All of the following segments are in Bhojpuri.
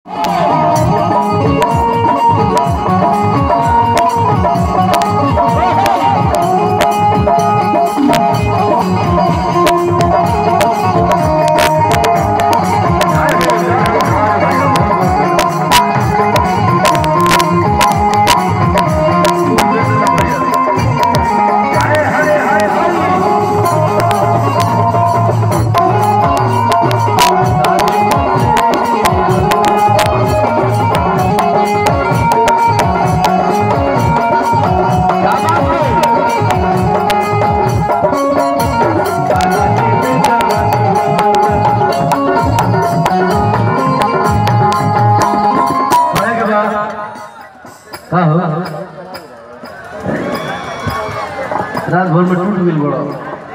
रात भर में टूट गई बड़ा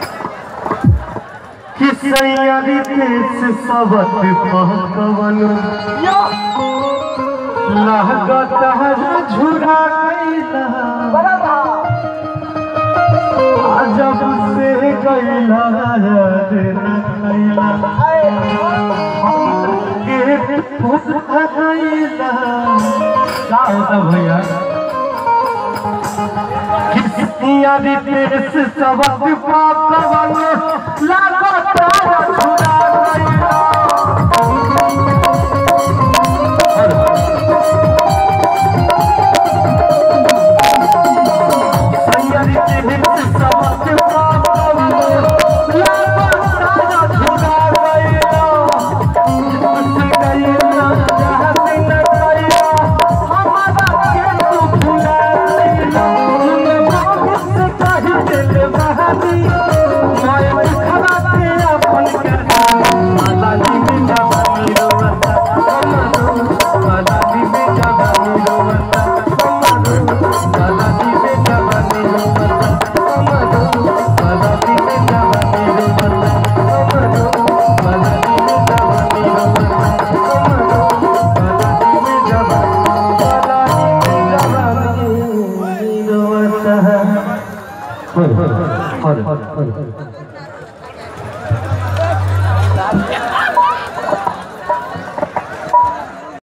किसैया रितेश सबक पहकवन लागत है झुरा गईला जब से गईला रे नैला गेट फुट गईला क्या होता भैया किसैया रितेश सबक पहकवन लागत है झुरा गईला